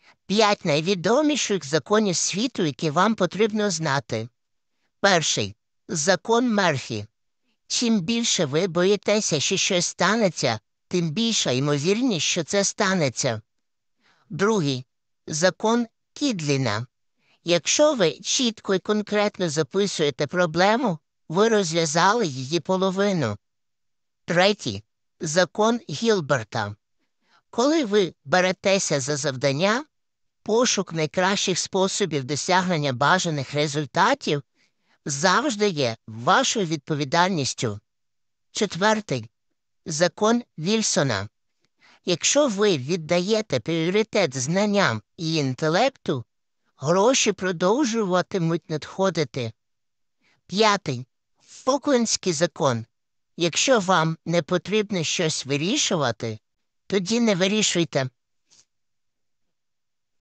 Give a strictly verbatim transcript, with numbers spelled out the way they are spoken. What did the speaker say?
П'ять найвідоміших законів світу, які вам потрібно знати. Перший. Закон Мерфі. Чим більше ви боїтеся, що щось станеться, тим більша ймовірність, що це станеться. Другий. Закон Кідліна. Якщо ви чітко і конкретно записуєте проблему, ви розв'язали її половину. Третій. Закон Гілберта. Коли ви беретеся за завдання, пошук найкращих способів досягнення бажаних результатів завжди є вашою відповідальністю. Четвертий. Закон Вільсона. Якщо ви віддаєте пріоритет знанням і інтелекту, гроші продовжуватимуть надходити. П'ятий. Фоклендський закон. Якщо вам не потрібно щось вирішувати, тоді не вирішуйте.